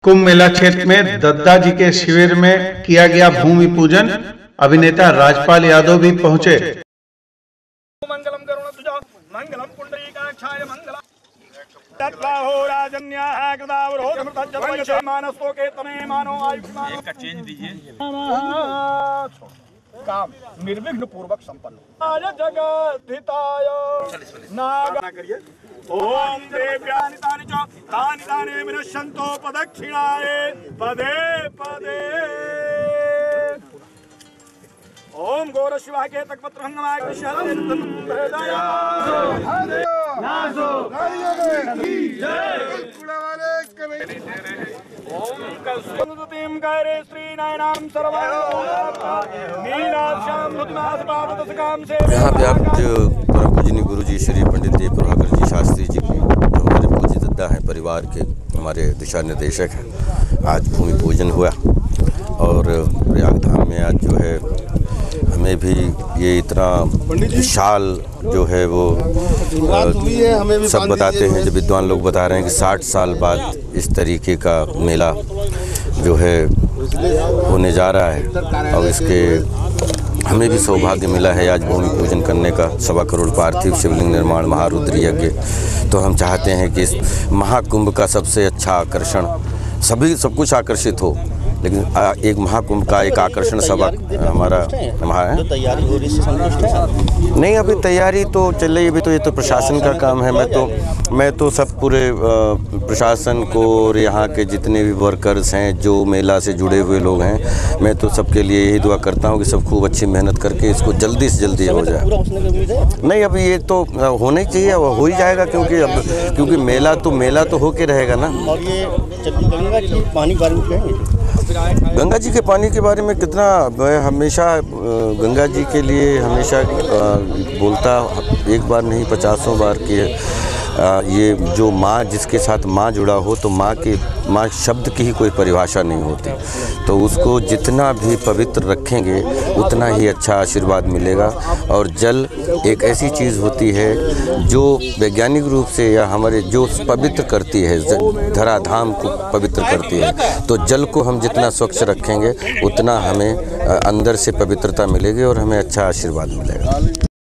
कुंभ मेला क्षेत्र में दद्दा जी के शिविर में किया गया भूमि पूजन। अभिनेता राजपाल यादव भी पहुंचे। मंगलम करुणध्वजा मंगलम पुंडरीकाक्षाय मंगलम तत्बाहो राजन्याः कृतावरो अमृतज्जतवैश्य मानसो के तने मानो आयुष्मान। एक का चेंज दीजिए। काम निर्विघ्न पूर्वक संपन्न आज जगद्धिताय नागा करिए। ओम देव्यानितानि च तानि तानि विनश्यन्तो प्रदक्षिणाय पदे पदे। ओम गौर शिवाय के तकपत्र हंगमाय कृष्ण हृदया नासो ओम कस्वनुतीम करे श्री नयनाम सर्वं नीलाक्षाम मुद्मास पावतसकाम से। यहाँ पे आप जो परम पूजनीय गुरु जी श्री पंडित देव प्रभाकर जी शास्त्री जी की जो हमारे पूज्य दद्दा हैं, परिवार के हमारे दिशा निर्देशक हैं, आज भूमि पूजन हुआ। और प्रयाग धाम में आज जो है हमें भी ये इतना विशाल जो है वो सब बताते हैं, जब विद्वान लोग बता रहे हैं कि 60 साल बाद इस तरीके का मेला जो है होने जा रहा है। और इसके हमें भी सौभाग्य मिला है आज भूमि पूजन करने का। 1.25 करोड़ पार्थिव शिवलिंग निर्माण, महारुद्र यज्ञ। तो हम चाहते हैं कि इस महाकुंभ का सबसे अच्छा आकर्षण, सब कुछ आकर्षित हो, लेकिन एक महाकुंभ का एक आकर्षण सबक हमारा है। तैयारी हो रही है, संतुष्ट है? नहीं, अभी तैयारी तो चल रही है। अभी तो ये तो प्रशासन का काम है। मैं तो सब पूरे प्रशासन को और यहाँ के जितने भी वर्कर्स हैं, जो मेला से जुड़े हुए लोग हैं, मैं तो सबके लिए यही दुआ करता हूँ कि सब खूब अच्छी मेहनत करके इसको जल्दी से जल्दी हो जाए। नहीं, अभी ये तो होना ही चाहिए, हो ही जाएगा, क्योंकि मेला तो होके रहेगा ना। और ये गंगा जी पानी बारे में कहेंगे? गंगा जी के पानी के बारे में कितना, मैं हमेशा गंगा जी के लिए हमेशा बोलता, एक बार नहीं 50 बार कि ये जो माँ, जिसके साथ माँ जुड़ा हो, तो माँ शब्द की ही कोई परिभाषा नहीं होती। तो उसको जितना भी पवित्र रखेंगे उतना ही अच्छा आशीर्वाद मिलेगा। और जल एक ऐसी चीज़ होती है जो वैज्ञानिक रूप से या हमारे जो पवित्र करती है, धराधाम को पवित्र करती है। तो जल को हम जितना स्वच्छ रखेंगे उतना हमें अंदर से पवित्रता मिलेगी और हमें अच्छा आशीर्वाद मिलेगा।